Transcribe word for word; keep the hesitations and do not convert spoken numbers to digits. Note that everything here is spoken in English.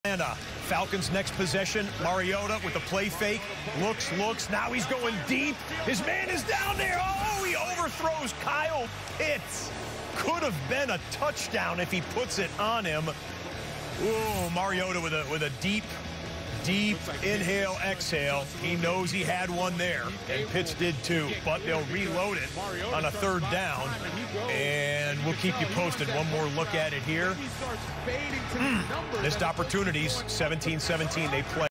Atlanta. Falcons next possession. Mariota with the play fake. Looks, looks. Now he's going deep. His man is down there. Oh, he overthrows Kyle Pitts. Could have been a touchdown if he puts it on him. Ooh, Mariota with a with a deep, deep inhale, exhale. He knows he had one there, and Pitts did too. But they'll reload it on a third down, and we'll keep you posted. One more look at it here. Mm. Missed opportunities. seventeen seventeen. They play.